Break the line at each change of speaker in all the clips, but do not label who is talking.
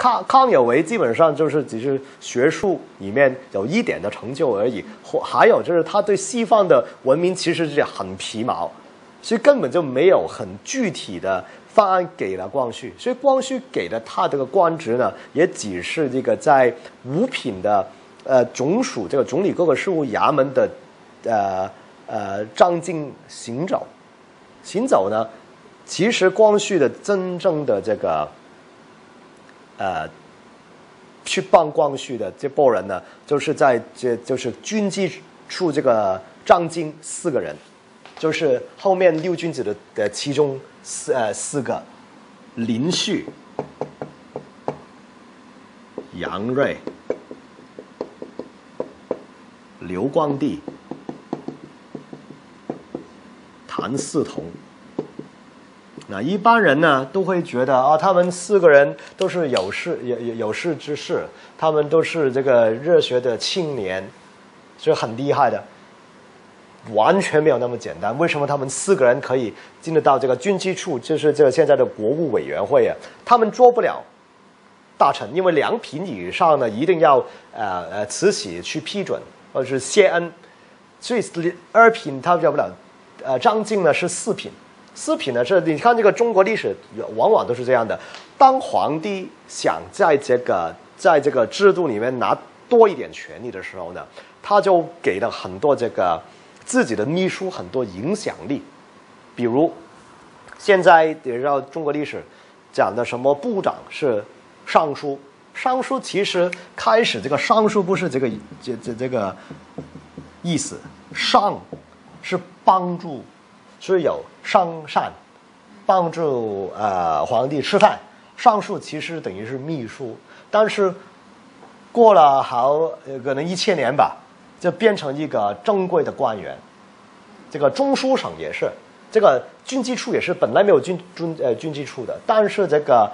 康有为基本上就是只是学术里面有一点的成就而已，还有就是他对西方的文明其实是很皮毛，所以根本就没有很具体的方案给了光绪，所以光绪给了他这个官职呢，也只是这个在五品的总署这个总理各个事务衙门的张敬行走。行走呢，其实光绪的真正的这个去帮光绪的这波人呢，就是就是军机处这个张经4个人，就是后面六君子的其中4个，林旭、杨锐、刘光第、谭嗣同。那一般人呢都会觉得啊，他们4个人都是有识之士，他们都是这个热血的青年，是很厉害的。完全没有那么简单。为什么他们4个人可以进得到这个军机处，就是这个现在的国务委员会啊？他们做不了大臣，因为2品以上呢一定要慈禧去批准或者是谢恩，所以2品他做不了。张敬呢是4品。4品呢是你看这个中国历史往往都是这样的，当皇帝想在这个制度里面拿多一点权力的时候呢，他就给了很多这个自己的秘书很多影响力。比如现在也知道中国历史讲的什么部长是尚书，尚书其实开始这个尚书不是这个意思，尚是帮助，是有上善，帮助皇帝吃饭。尚书其实等于是秘书，但是过了可能1000年吧，就变成一个正规的官员。这个中书省也是，这个军机处也是本来没有军机处的，但是这个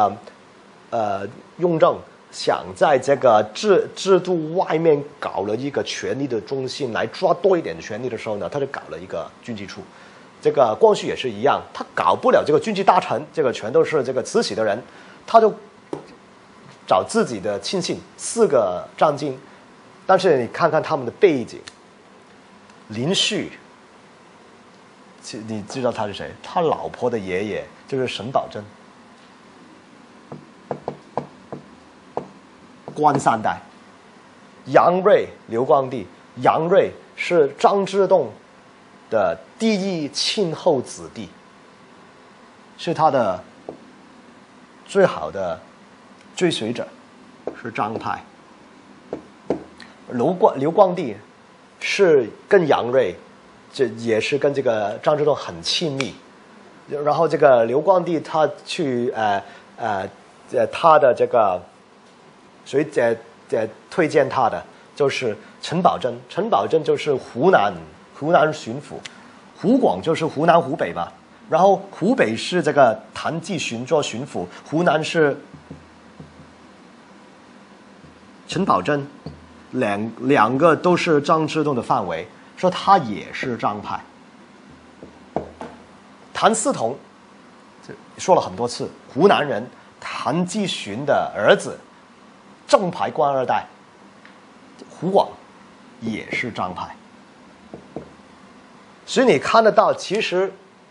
雍正想在这个制度外面搞了一个权力的中心来抓多一点权力的时候呢，他就搞了一个军机处。这个光绪也是一样，他搞不了这个军机大臣，这个全都是这个慈禧的人，他就找自己的亲信4个张经。但是你看看他们的背景，林旭，你知道他是谁？他老婆的爷爷就是沈葆桢，官3代。杨锐、刘光第，杨锐是张之洞的第一亲后子弟，是他的最好的追随者，是张派。刘光第是跟杨锐，这也是跟这个张之洞很亲密。然后这个刘光第他去他的这个谁推荐他的就是陈葆桢，陈葆桢就是湖南巡抚，湖广就是湖南湖北吧，然后湖北是这个谭继洵做巡抚，湖南是陈葆桢，两个都是张之洞的范围，说他也是张派。谭嗣同说了很多次，湖南人，谭继洵的儿子，正牌官2代，湖广也是张派。所以你看得到，其实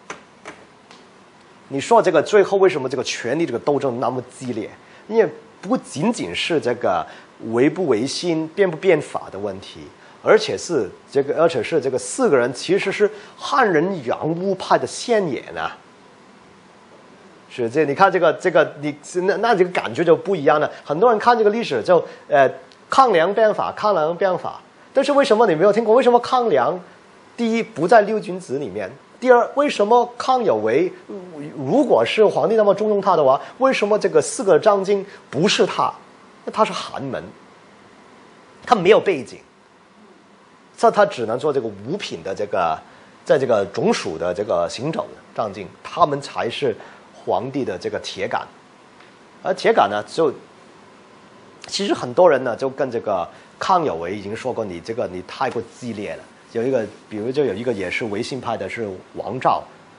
你说这个最后为什么这个权力这个斗争那么激烈，因为不仅仅是这个维不维新、变不变法的问题，而且是这个4个人其实是汉人洋务派的先野啊。是这，你看这个你那这个感觉就不一样了。很多人看这个历史就抗梁变法，但是为什么你没有听过？为什么抗梁第一不在6君子里面？第二，为什么康有为如果是皇帝那么重用他的话，为什么这个4个张经不是他？那他是寒门，他没有背景，他只能做这个5品的这个，在这个总署的这个行走张经，他们才是皇帝的这个铁杆。而铁杆呢，就其实很多人呢就跟这个康有为已经说过，你太过激烈了。比如就有一个也是维新派的，是王照，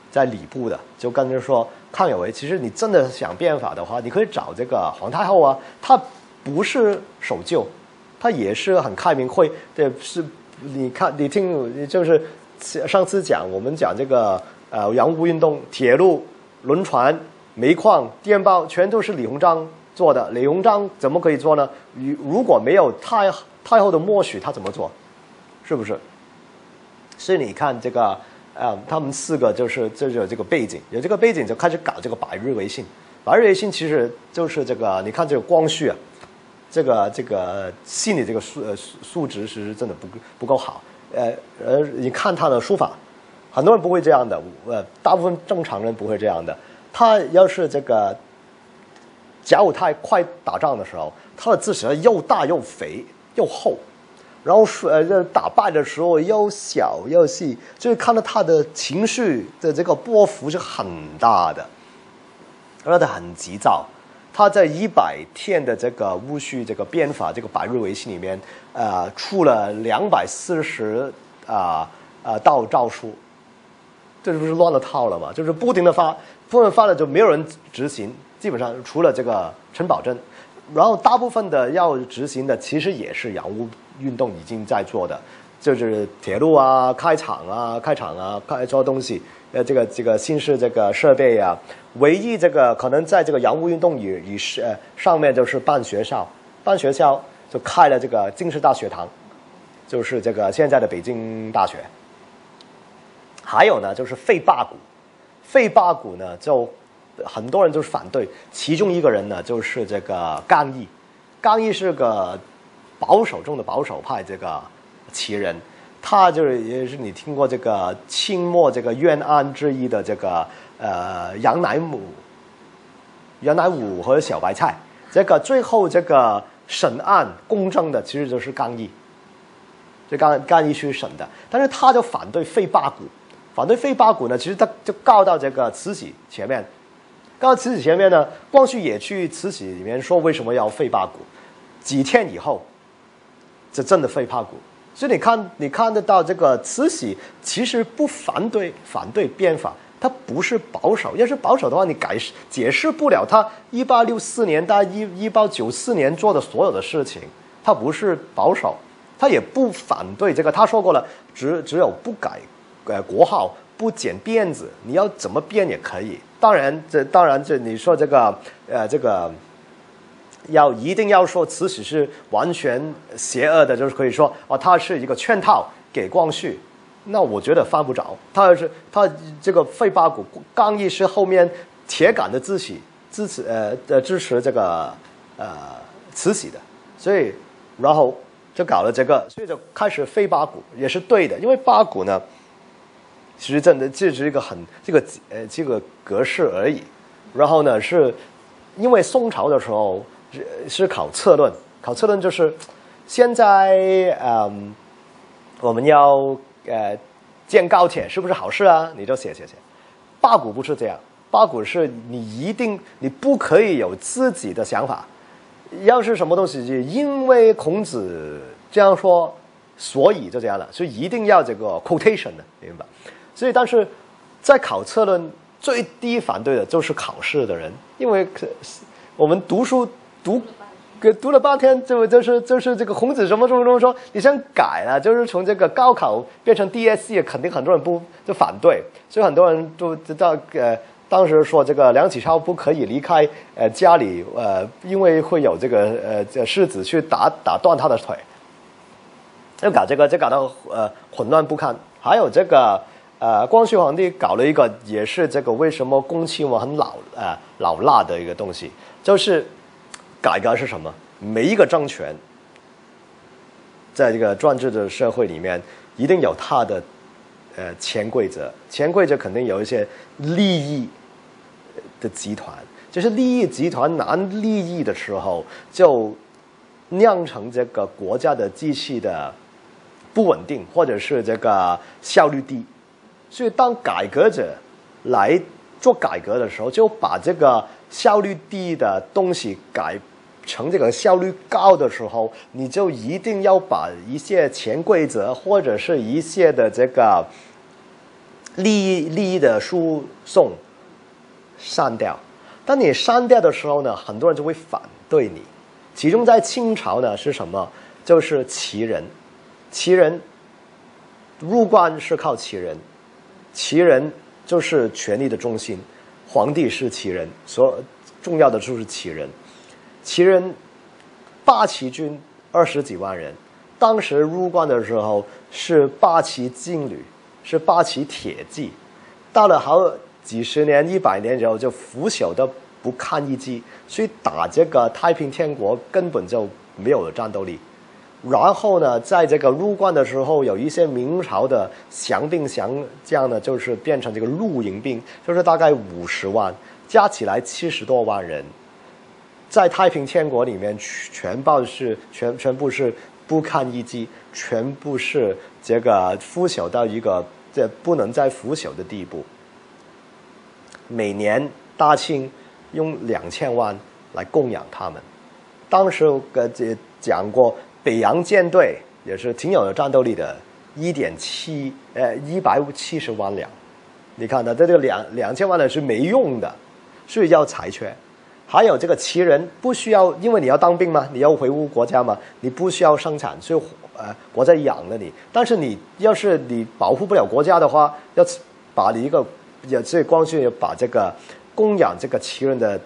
在礼部的，就跟着说康有为，其实你真的想变法的话，你可以找这个皇太后啊，她不是守旧，她也是很开明会，对，是你看你听，就是上次我们讲这个洋务运动，铁路、轮船、煤矿、电报，全都是李鸿章做的。李鸿章怎么可以做呢？如果没有太后的默许，他怎么做？是不是？所以你看这个。他们4个就是有这个背景，有这个背景就开始搞这个百日维新。百日维新其实就是这个，你看这个光绪啊，这个心理这个素质其实真的不够好。你看他的书法，很多人不会这样的，大部分正常人不会这样的。他要是这个甲午太快打仗的时候，他的字写得又大又肥又厚。然后打败的时候又小又细，就是看到他的情绪的这个波幅是很大的，而且他很急躁。他在100天的这个戊戌这个变法这个百日维新里面，出了240道诏书，这不是乱了套了吗？就是不停的发了就没有人执行，基本上除了这个陈宝箴，然后大部分的要执行的其实也是洋务运动已经在做的，就是铁路啊、开厂啊、做东西，这个新式这个设备啊，唯一这个可能在这个洋务运动上面就是办学校就开了这个京师大学堂，就是这个现在的北京大学。还有呢，就是废罢古呢，就很多人就是反对，其中一个人呢就是这个刚毅是个保守中的保守派这个奇人，他就是也是你听过这个清末这个冤案之一的这个杨乃武和小白菜，这个最后这个审案公正的其实就是刚毅，这刚毅去审的，但是他就反对废罢古呢，其实他就告到这个慈禧前面。告到慈禧前面呢，光绪也去慈禧里面说为什么要废罢古，几天以后这真的废罢古。所以你看得到这个慈禧其实不反对变法，他不是保守，要是保守的话，你解释不了他1864年到1894年做的所有的事情，他不是保守，他也不反对这个，他说过了，只有不改国号，不剪辫子，你要怎么编也可以。当然这你说这个一定要说慈禧是完全邪恶的，就是可以说他是一个圈套给光绪，那我觉得犯不着。他这个废罢古刚毅是后面铁杆的支持这个慈禧的，所以然后就搞了这个，所以就开始废罢古也是对的，因为罢古呢。其实真的这是一个这个格式而已，然后呢是因为宋朝的时候是考策论就是现在我们要建高铁是不是好事啊？你就写。罢古不是这样，罢古是你不可以有自己的想法，要是什么东西因为孔子这样说，所以就这样了，所以一定要这个 quotation 的，明白？所以，但是在考策论最低反对的就是考试的人，因为我们读书读了半天，就是这个孔子什么说，你想改了，就是从这个高考变成 DSE， 肯定很多人就反对，所以很多人都知道当时说这个梁启超不可以离开家里因为会有这个狮子去打断他的腿，就搞这搞到混乱不堪，还有这个。光绪皇帝搞了一个，也是这个为什么恭亲王很老辣的一个东西，就是改革是什么？每一个政权在这个专制的社会里面，一定有它的潜规则，潜规则肯定有一些利益的集团，就是利益集团拿利益的时候，就酿成这个国家的机器的不稳定，或者是这个效率低。所以，当改革者来做改革的时候，就把这个效率低的东西改成这个效率高的时候，你就一定要把一些潜规则或者是一些的这个利益的输送删掉。当你删掉的时候呢，很多人就会反对你。其中在清朝呢是什么？就是旗人，旗人入关是靠旗人，旗人就是权力的中心，皇帝是旗人，所重要的就是旗人。旗人八旗军20几万人，当时入关的时候是8旗劲旅，是8旗铁骑，到了好几十年、100年之后就腐朽的不堪一击，所以打这个太平天国根本就没有了战斗力。然后呢，在这个入关的时候，有一些明朝的降兵降将呢，就是变成这个露营兵，就是大概50万，加起来70多万人，在太平天国里面全部是不堪一击，全部是这个腐朽到一个这不能再腐朽的地步。每年大清用2000万来供养他们。当时讲过，北洋舰队也是挺有战斗力的，170万两。你看呢，这个2000万两是没用的，所以要裁缺。还有这个旗人不需要，因为你要当兵嘛，你要维护国家嘛，你不需要生产，所以国家养了你。但是你要是你保护不了国家的话，要把你一个这光绪把这个供养这个旗人的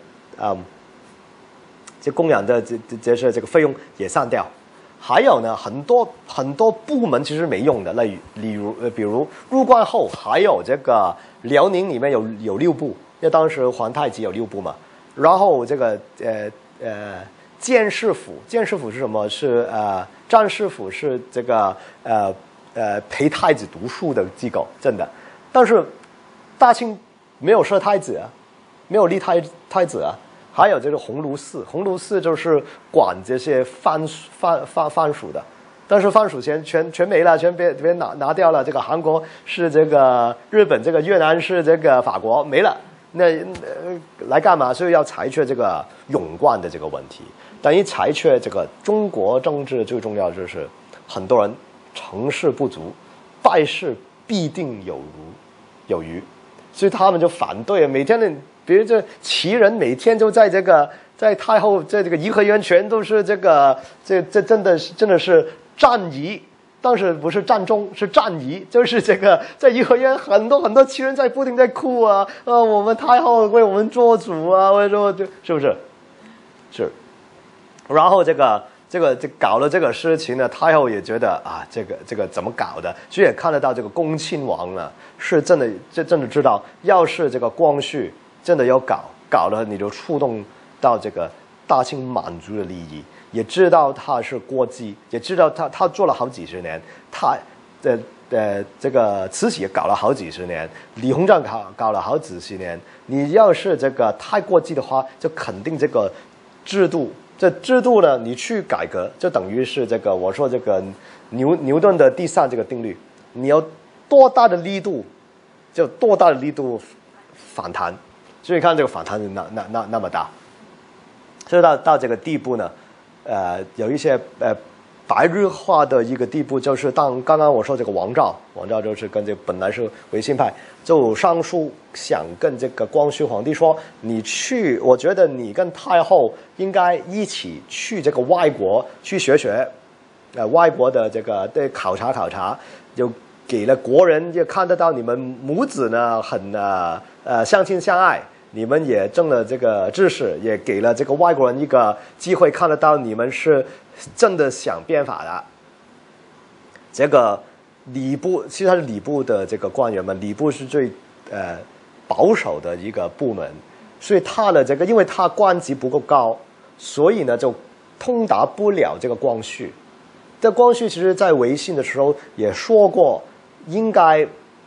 这供养的这是这个费用也删掉。还有呢，很多部门其实没用的，比如入关后还有这个辽宁里面有6部，因为当时皇太极有6部嘛。然后这个监视府是什么？是战士府是这个陪太子读书的机构，真的。但是大清没有设太子啊，没有立太子啊。还有这个鸿胪寺，鸿胪寺就是管这些藩属的，但是藩属全没了，全别拿掉了。这个韩国是这个日本，这个越南是这个法国，没了。那来干嘛？所以要裁决这个永冠的这个问题，等于裁决这个中国政治最重要的就是很多人成事不足，败事必定有余，所以他们就反对。每天的，比如这旗人每天就在这个在太后在这个颐和园全都是这个这真的是战仪。当时不是战中，是战仪，就是这个在颐和园很多旗人在不停在哭啊，我们太后为我们做主啊，为什么是不是？是。然后这搞了这个事情呢，太后也觉得啊，这个怎么搞的？所以也看得到这个恭亲王呢，是真的知道，要是这个光绪真的要搞了，你就触动到这个大清满族的利益。也知道他是国际，也知道他做了好几十年，他这个慈禧也搞了好几十年，李鸿章搞了好几十年。你要是这个太过激的话，就肯定这个制度，这制度呢，你去改革，就等于是这个我说这个牛顿的第3这个定律，你要多大的力度，就多大的力度反弹。所以看这个反弹那么大，所以到这个地步呢。有一些白热化的一个地步，就是刚刚我说这个王照就是跟这个本来是维新派，就上书想跟这个光绪皇帝说，我觉得你跟太后应该一起去这个外国去学，外国的这个对考察，就给了国人就看得到你们母子呢很相亲相爱。你们也挣了这个知识，也给了这个外国人一个机会，看得到你们是真的想变法的。这个礼部，其实他是礼部的这个官员们，礼部是最保守的一个部门，所以他的这个，因为他官级不够高，所以呢就通达不了这个光绪。这光绪其实在维新的时候也说过，应该。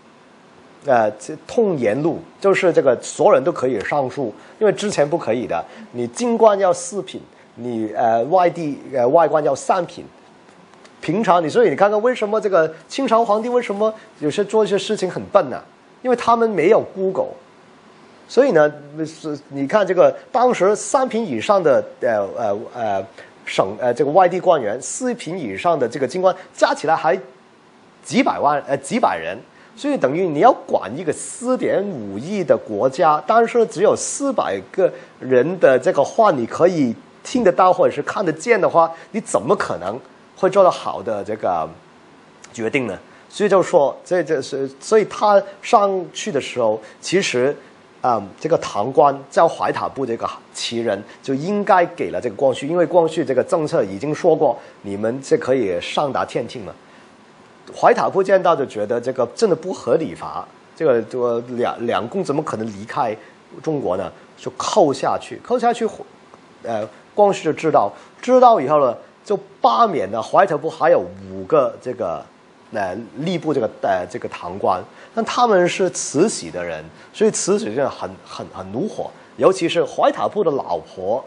通言路，就是这个所有人都可以上书，因为之前不可以的。你京官要4品，你外官要3品。平常所以你看看为什么这个清朝皇帝为什么有些做一些事情很笨呢？因为他们没有 Google。所以呢，你看这个当时3品以上的这个外地官员，4品以上的这个京官加起来还几百人。 所以等于你要管一个4.5亿的国家，但是只有400个人的这个话你可以听得到或者是看得见的话，你怎么可能会做到好的这个决定呢？所以就说所以他上去的时候，其实这个堂官叫怀塔布这个旗人就应该给了这个光绪，因为光绪这个政策已经说过，你们这可以上达天听嘛。怀塔布见到就觉得这个真的不合理法，这个两宫怎么可能离开中国呢？就扣下去，光绪就知道以后呢，就罢免了怀塔布还有5个这个吏部这个堂官，但他们是慈禧的人，所以慈禧就很怒火，尤其是怀塔布的老婆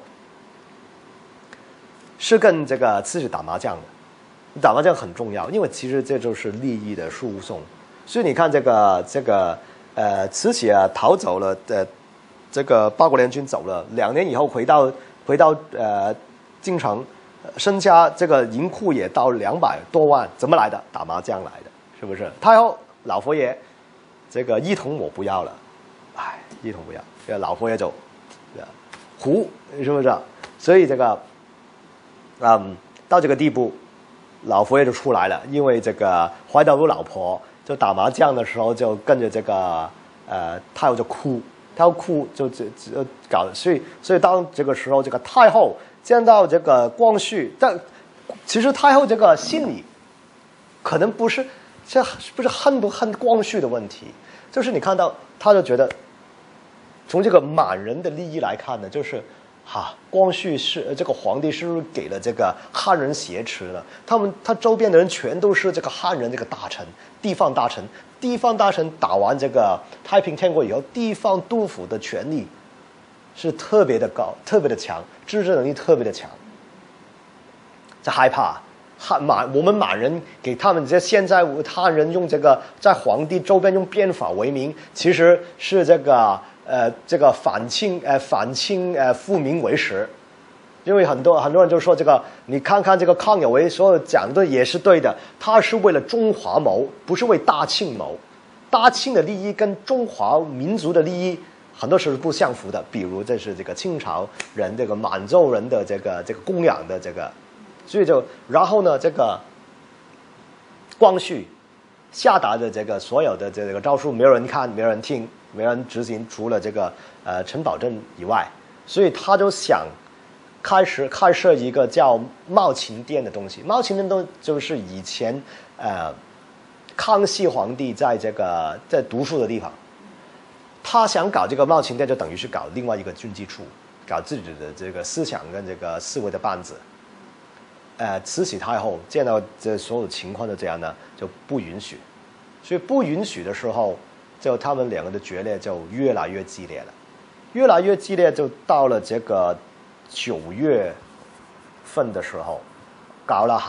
是跟这个慈禧打麻将的。打麻将很重要，因为其实这就是利益的输送。所以你看慈禧逃走了，这个八国联军走了，2年以后回到京城，身家这个银库也到200多万，怎么来的？打麻将来的，是不是？太后老佛爷这个一统我不要了，一统不要，这个老佛爷走，胡是不是？所以这个到这个地步。老佛爷就出来了，因为这个怀塔布老婆就打麻将的时候就跟着这个太后就哭，就搞，所以当这个时候，这个太后见到这个光绪，但其实太后这个心里可能不是恨不恨光绪的问题，就是你看到他就觉得从这个满人的利益来看呢，就是光绪是这个皇帝是不是给了这个汉人挟持了？他周边的人全都是这个汉人这个大臣、地方大臣打完这个太平天国以后，地方督府的权力是特别的高、特别的强，自治能力特别的强。这害怕我们满人给他们现在汉人用这个在皇帝周边用变法为名，其实是这个反清复明为实，因为很多人就说这个，你看看这个康有为所有讲的也是对的，他是为了中华谋，不是为大清谋。大清的利益跟中华民族的利益很多时候是不相符的，比如这是这个清朝人这个满洲人的这个供养的这个，所以然后呢，这个光绪下达的这个所有的这个诏书，没有人看，没有人听。没人执行，除了这个陈宝箴以外，所以他就想开设一个叫茂勤殿的东西。茂勤殿就是以前康熙皇帝在读书的地方，他想搞这个茂勤殿，就等于是搞另外一个军机处，搞自己的这个思想跟这个思维的班子。慈禧太后见到这所有情况都这样呢，就不允许。所以不允许的时候，就他们2个的决裂就越来越激烈了，就到了这个9月份的时候，搞了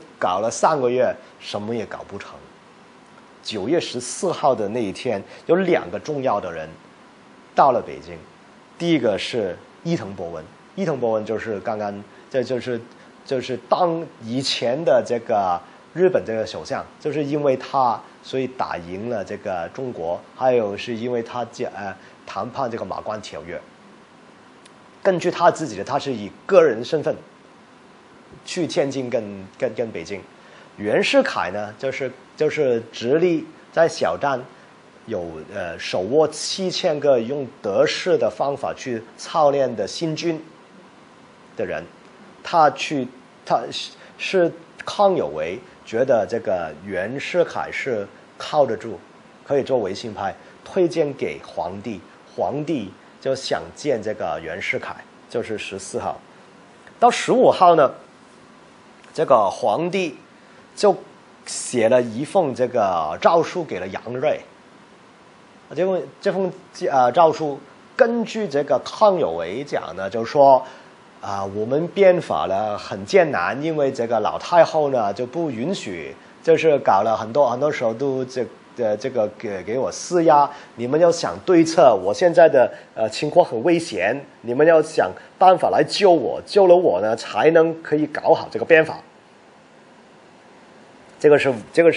3个月，什么也搞不成。9月14号的那一天，有2个重要的人到了北京。第一个是伊藤博文，就是刚刚就是当以前的这个日本这个首相，就是因为他所以打赢了这个中国，还有是因为他谈判这个马关条约。根据他自己的，他是以个人身份去天津跟北京。袁世凯呢，就是直隶在小站有手握7000个用德式的方法去操练的新军的人，他是康有为觉得这个袁世凯是靠得住，可以做维新派，推荐给皇帝，皇帝就想见这个袁世凯，就是14号。到15号呢，这个皇帝就写了一封这个诏书给了杨锐。这封诏书根据这个康有为讲呢，就说我们变法呢很艰难，因为这个老太后呢就不允许，就是搞了很多时候都这个给我施压，你们要想对策，我现在的情况很危险，你们要想办法来救我，救了我呢才能可以搞好这个变法。这个是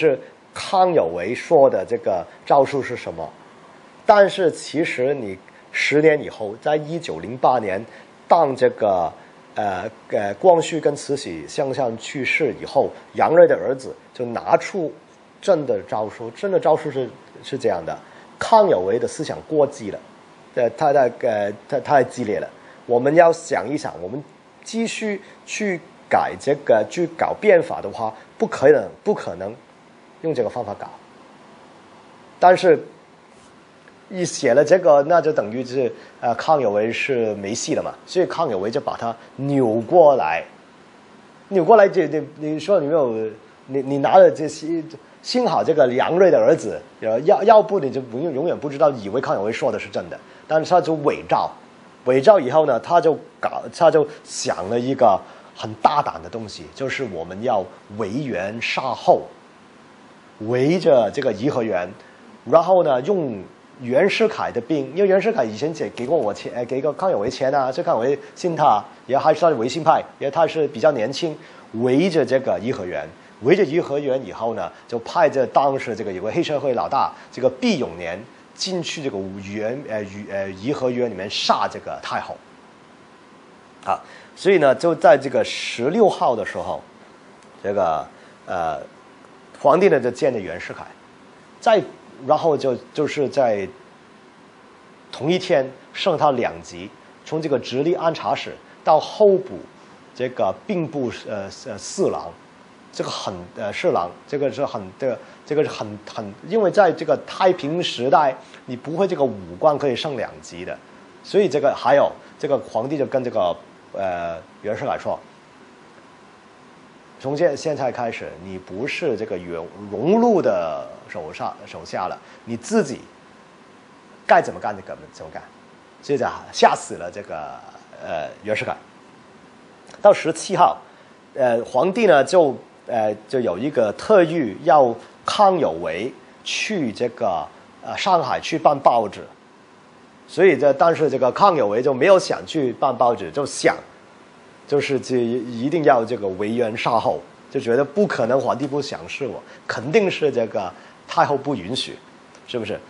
康有为说的这个诏书是什么。但是其实你10年以后，在1908年，当这个光绪跟慈禧相向去世以后，杨锐的儿子就拿出真的诏书，真的诏书是这样的：康有为的思想过激了，太激烈了。我们要想一想，我们继续去改这个去搞变法的话，不可能用这个方法搞。但是一写了这个，那就等于是康有为是没戏了嘛，所以康有为就把它扭过来，你说你没有你拿了这些，幸好这个杨锐的儿子要不你就永远不知道，以为康有为说的是真的，但是他就伪造以后呢，他就想了一个很大胆的东西，就是我们要围园杀后，围着这个颐和园，然后呢用袁世凯的兵，因为袁世凯以前给过我钱，给过康有为钱啊，这康有为信他，也还是他的维新派，因为他是比较年轻，围着这个颐和园，围着颐和园以后呢，就派着当时这个有个黑社会老大这个毕永年进去这个颐和园里面杀这个太后，啊，所以呢就在这个16号的时候，这个皇帝呢就见了袁世凯，然后就是在同一天升他2级，从这个直隶按察使到候补这个兵部侍郎，这个侍郎，这个是很，因为在这个太平时代，你不会这个武官可以升2级的，所以这个还有这个皇帝就跟这个袁世凯说，从现在开始，你不是这个荣禄的手下了，你自己该怎么干就怎么干，所以吓死了这个袁世凯。到17号，皇帝呢就有一个特谕要康有为去这个上海去办报纸，所以但是这个康有为就没有想去办报纸，就是一定要这个围园杀后，就觉得不可能皇帝不想是我，肯定是这个太后不允许，是不是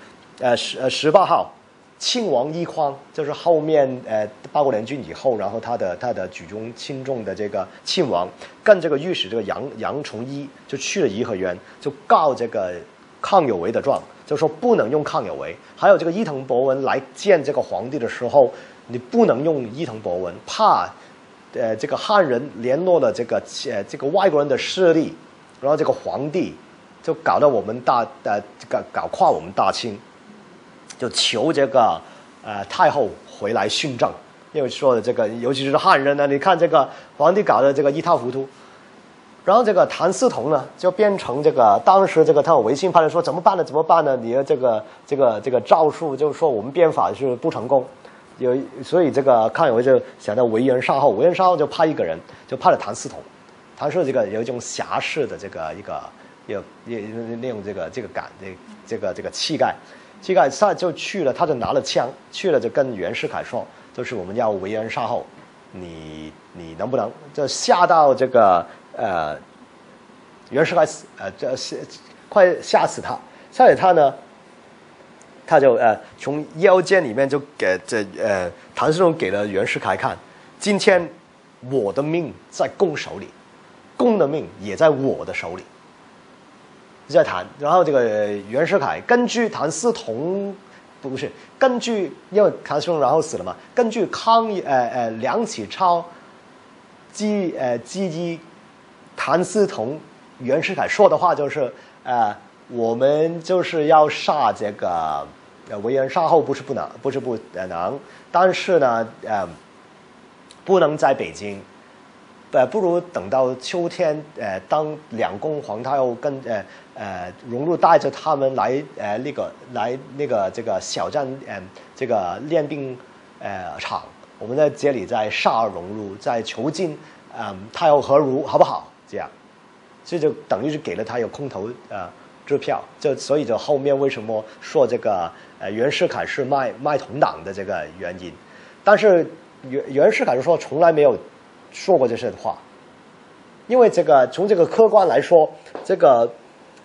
？18号，庆王奕匡就是后面八国联军以后，然后他的举重轻重的这个庆王跟这个御史这个杨崇一就去了颐和园，就告这个康有为的状，就说不能用康有为。还有这个伊藤博文来见这个皇帝的时候，你不能用伊藤博文，怕这个汉人联络了这个外国人的势力，然后这个皇帝就搞到我们搞垮我们大清，就求这个太后回来训政，因为说的这个尤其是汉人呢，你看这个皇帝搞的这个一塌糊涂。然后这个谭嗣同呢，就变成这个当时这个他有维新派人说怎么办呢？你的这个诏书就说我们变法是不成功。所以这个康有为就想到围园杀后，就派一个人，就派了谭嗣同。谭是这个有一种侠士的这个利用这个气概，他就去了，他就拿了枪去了，就跟袁世凯说，就是我们要围园杀后，你能不能就吓到这个袁世凯快吓死他呢？他就从腰间里面就给谭嗣同给了袁世凯看，今天我的命在公手里，公的命也在我的手里。在谈，然后这个袁世凯根据谭嗣同因为谭嗣同然后死了嘛，根据梁启超基于谭嗣同袁世凯说的话，就是我们就是要杀这个围园杀后，不是不能，但是呢不能在北京，不如等到秋天，当两宫皇太后跟荣禄带着他们来那个这个小站这个练兵场，我们在这里再杀荣禄，再囚禁太后何如，好不好？这样，所以就等于是给了他一个空头支票，所以就后面为什么说这个袁世凯是卖同党的这个原因，但是袁世凯就说从来没有说过这些话，因为这个从这个客观来说，这个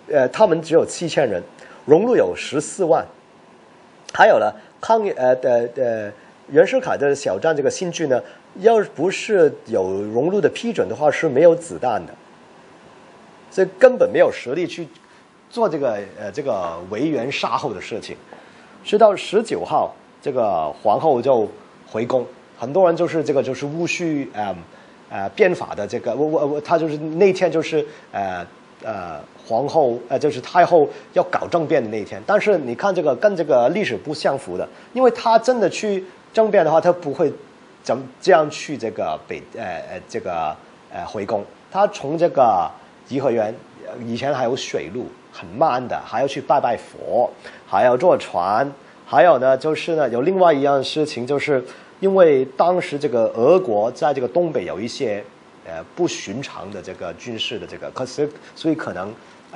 他们只有7000人，荣禄有14万。还有呢，袁世凯的小站这个新剧呢，要不是有荣禄的批准的话，是没有子弹的，所以根本没有实力去做这个维园杀后的事情。直到19号，这个皇后就回宫，很多人就是戊戌变法的这个他就是那天就是皇后就是太后要搞政变的那一天。但是你看这个跟这个历史不相符的，因为他真的去政变的话，他不会这样去这个回宫。他从这个颐和园以前还有水路，很慢的，还要去拜拜佛，还要坐船，还有呢就是呢有另外一样事情，就是因为当时这个俄国在这个东北有一些不寻常的这个军事的这个，所以可能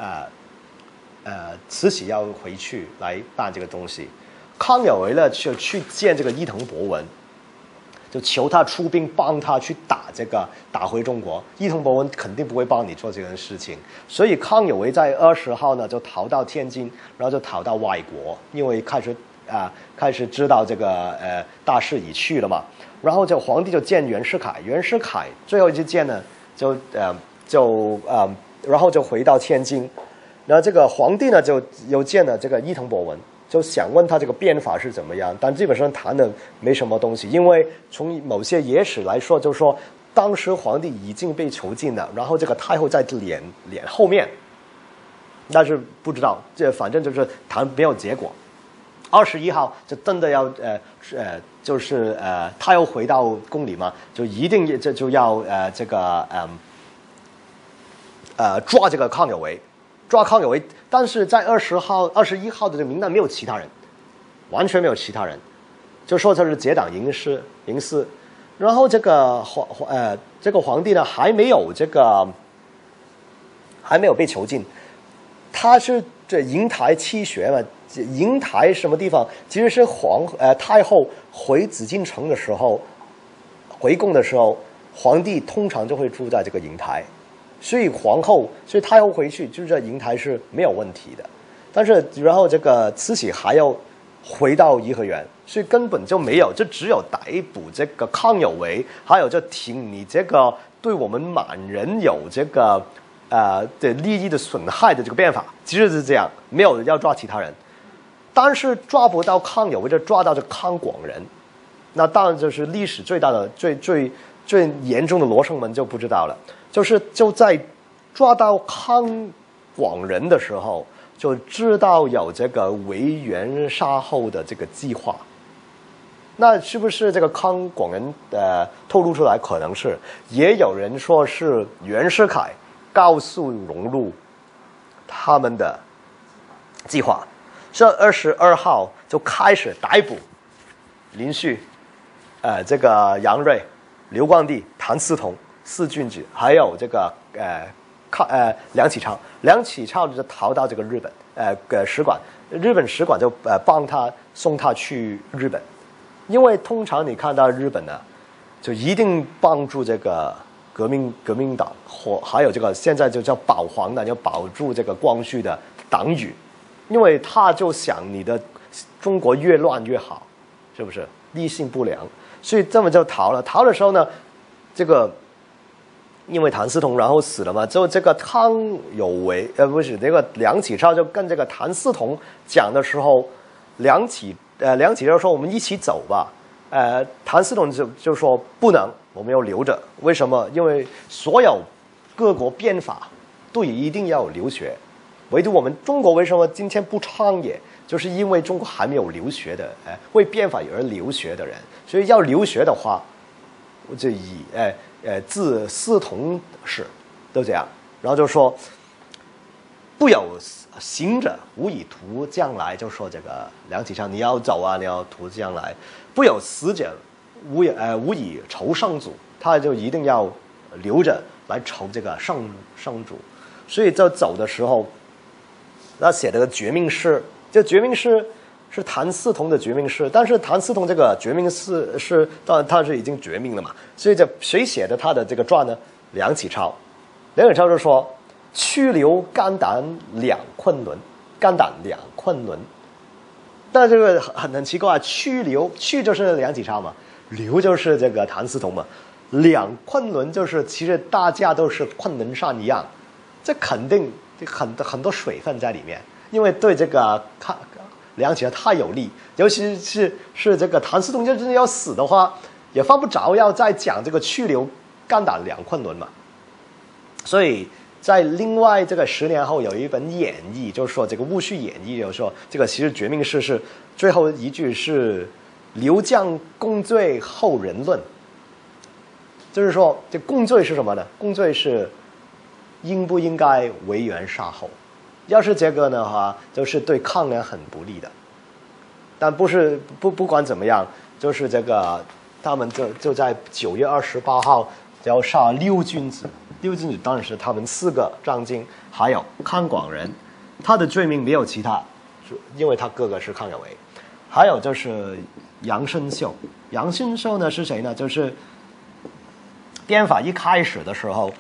慈禧要回去来办这个东西。康有为呢就去见这个伊藤博文，就求他出兵帮他去打回中国。伊藤博文肯定不会帮你做这件事情，所以康有为在20号呢就逃到天津，然后就逃到外国，因为开始知道这个大势已去了嘛。然后皇帝就见袁世凯，袁世凯最后一次见呢然后就回到天津，然后这个皇帝呢就又见了这个伊藤博文，就想问他这个变法是怎么样，但基本上谈的没什么东西，因为从某些野史来说，就说当时皇帝已经被囚禁了，然后这个太后在脸后面，但是不知道，反正就是谈没有结果。21号就真的要太后回到宫里嘛，就一定就要抓这个康有为。抓康有为，但是在21号的这个名单没有其他人，完全没有其他人，就说他是结党营私。然后这个皇帝呢还没有被囚禁，他是这瀛台七穴嘛，瀛台什么地方？其实是太后回紫禁城的时候，回宫的时候，皇帝通常就会住在这个瀛台。所以太后回去就是这瀛台是没有问题的，但是然后这个慈禧还要回到颐和园，所以根本就没有，就只有逮捕这个康有为，还有就挺你这个对我们满人有这个的利益的损害的这个变法，其实是这样，没有要抓其他人。但是抓不到康有为，就抓到这康广仁，那当然就是历史最大的最严重的罗生门就不知道了。就在抓到康广仁的时候，就知道有这个维园杀后的这个计划。那是不是这个康广仁透露出来？可能是，也有人说是袁世凯告诉荣禄他们的计划。这22号就开始逮捕林旭，这个杨锐、刘光第、谭嗣同4郡主，还有这个梁启超。梁启超就逃到这个日本使馆，日本使馆就帮他送他去日本，因为通常你看到日本呢，就一定帮助这个革命党，还有这个现在就叫保皇党，要保住这个光绪的党羽，因为他就想你的中国越乱越好，是不是？立心不良，所以这么就逃了。逃的时候呢，这个因为谭嗣同然后死了嘛，之后这个康有为不是这个梁启超就跟这个谭嗣同讲的时候，梁启超说我们一起走吧，谭嗣同就说不能，我们要留着。为什么？因为所有各国变法都一定要有留学，唯独我们中国为什么今天不创业？就是因为中国还没有留学的，为变法而留学的人，所以要留学的话，我就以自嗣同史都这样，然后就说不有行者，无以图将来，就说这个梁启超你要走啊，你要图将来，不有死者，无以酬圣祖，他就一定要留着来酬这个圣主，所以就走的时候，他写了个绝命诗。这绝命诗是谭嗣同的绝命诗，但是谭嗣同这个绝命诗当然他是已经绝命了嘛，所以谁写的他的这个传呢？梁启超就说去留肝胆两昆仑，肝胆两昆仑。但这个很奇怪，去留去就是梁启超嘛，留就是这个谭嗣同嘛，两昆仑就是其实大家都是昆仑山一样，这肯定很多水分在里面，因为对这个梁启超太有利，尤其是这个谭嗣同真的要死的话，也犯不着要再讲这个去留肝胆两昆仑嘛。所以在另外这个10年后有一本演义，就是说这个戊戌演义，就是说这个其实绝命诗是最后一句是刘将共罪后人论，就是说这共罪是什么呢？共罪是应不应该为元杀后。要是这个的话，就是对抗梁很不利的。但不管怎么样，就是这个他们就在9月28号要杀6君子。6君子当然是他们4个张京，还有康广仁，他的罪名没有其他，因为他哥哥是康有为。还有就是杨深秀，杨深秀呢是谁呢？就是变法一开始的时候，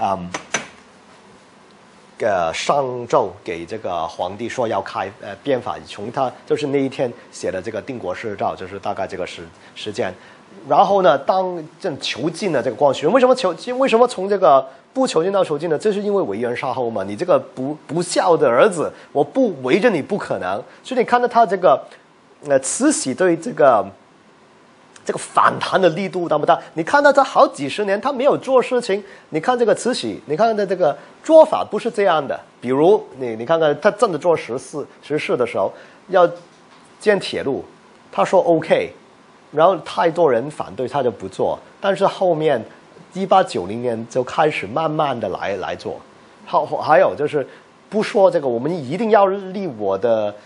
上奏给这个皇帝说要开变法，从他就是那一天写的这个定国誓诏，就是大概这个时间。然后呢，当这囚禁了这个光绪，为什么从这个不囚禁到囚禁呢？这是因为为元杀后嘛，你这个不孝的儿子，我不围着你不可能。所以你看到他这个慈禧对这个反弹的力度大不大？你看到他好几十年他没有做事情，你看这个慈禧，你看他这个做法不是这样的。比如你看看他真的做实事的时候，要建铁路，他说 OK。然后太多人反对，他就不做。但是后面1890年就开始慢慢的来做。还有就是不说这个，我们一定要立我的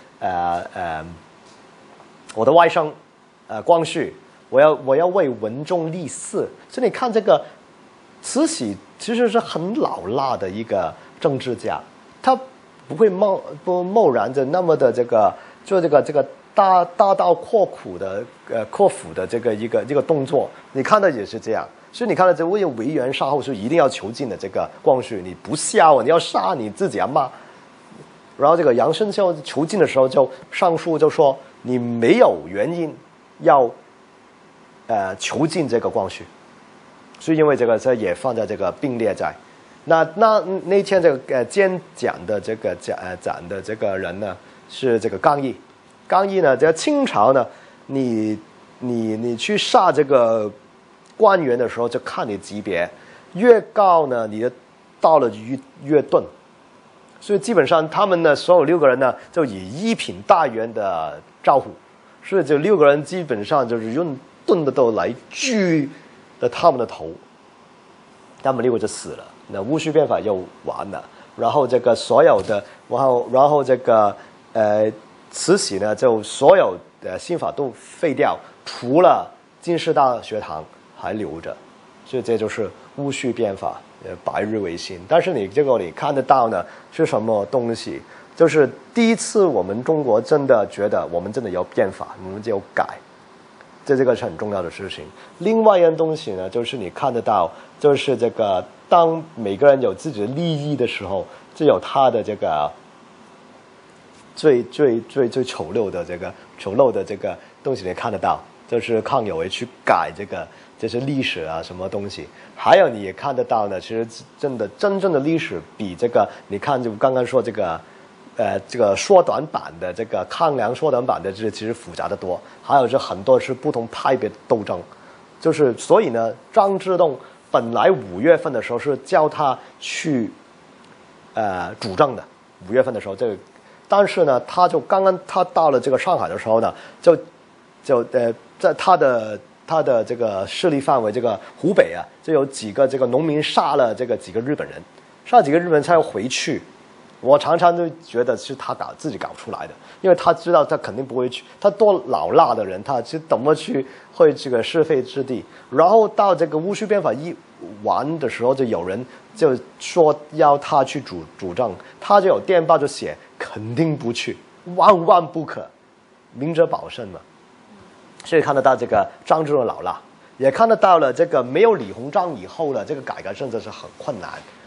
外甥光绪，我要为文宗立嗣。所以你看这个慈禧其实是很老辣的一个政治家，他不会贸然的那么的做这个。大刀阔斧的这个一个动作，你看的也是这样。所以你看到这为元杀后是一定要囚禁的这个光绪，你不孝，你要杀你自己阿妈。然后这个杨深秀囚禁的时候就上书就说你没有原因要囚禁这个光绪，所以因为这个也放在这个并列在那天这个监斩的这个斩的这个人呢是这个刚毅。刚毅呢，在清朝呢，你去杀这个官员的时候，就看你级别，越高呢，你的到了越钝。所以基本上他们呢，所有6个人呢，就以1品大员的招呼，所以这6个人基本上就是用钝的刀来锯的他们的头，他们6个就死了。那戊戌变法又完了，然后这个所有的，然后这个慈禧呢，就所有的新法都废掉，除了进士大学堂还留着，所以这就是戊戌变法，百日维新。但是你看得到呢，是什么东西？就是第一次我们中国真的觉得我们真的有变法，我们就有改，这个是很重要的事情。另外一样东西呢，就是你看得到，就是这个当每个人有自己的利益的时候，就有他的这个。最丑陋的这个东西你看得到，就是康有为去改这些历史啊什么东西。还有你也看得到呢，其实真正的历史比这个你看就刚刚说这个缩短版的这个抗梁缩短版的这其实复杂的多。还有是很多是不同派别的斗争，就是所以呢，张之洞本来5月份的时候是叫他去主政的，5月份的时候这个。但是呢，他到了这个上海的时候呢，就在他的这个势力范围，这个湖北啊，就有几个这个农民杀了这个几个日本人，才要回去。我常常就觉得是他自己搞出来的，因为他知道他肯定不会去，他多老辣的人，他是怎么去会这个是非之地。然后到这个戊戌变法一完的时候，就有人就说要他去主政，他就有电报就写肯定不去，万不可，明哲保身嘛。所以看得到这个张之洞老辣，也看得到了这个没有李鸿章以后的这个改革政策是很困难。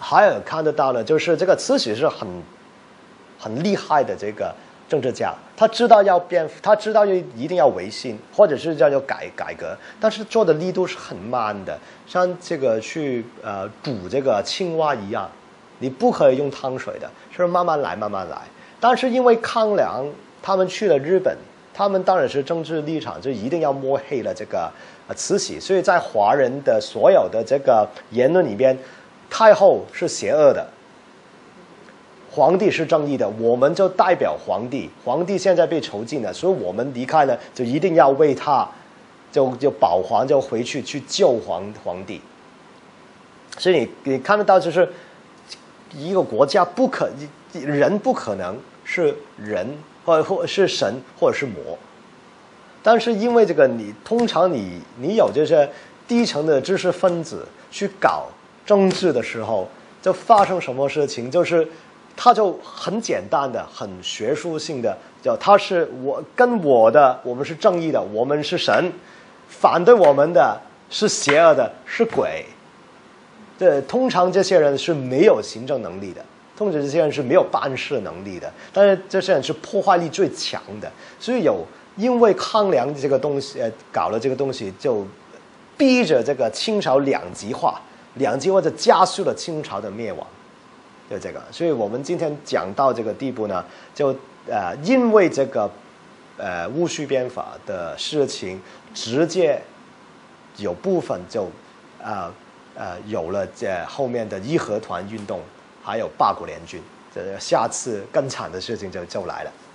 还有看得到呢，就是这个慈禧是很厉害的这个政治家，他知道要变，他知道一定要维新，或者是要改革，但是做的力度是很慢的，像这个去煮这个青蛙一样，你不可以用汤水的，是慢慢来，慢慢来。但是因为康梁他们去了日本，他们当然是政治立场就一定要抹黑了这个慈禧，所以在华人的所有的这个言论里边，太后是邪恶的，皇帝是正义的，我们就代表皇帝，皇帝现在被囚禁了，所以我们离开了，就一定要为他就保皇，就回去救皇帝。所以你看得到，就是一个国家人不可能是人，或是神，或者是魔。但是因为这个通常你有这些低层的知识分子去搞政治的时候，就发生什么事情，就是他就很简单的、很学术性的，他是我们是正义的，我们是神，反对我们的是邪恶的，是鬼。对，通常这些人是没有行政能力的，通常这些人是没有办事能力的，但是这些人是破坏力最强的，所以因为康梁这个东西搞了这个东西，就逼着这个清朝两极化就加速了清朝的灭亡。就这个，所以我们今天讲到这个地步呢，就因为这个戊戌变法的事情，直接有部分就有了后面的义和团运动，还有八国联军，下次更惨的事情就来了。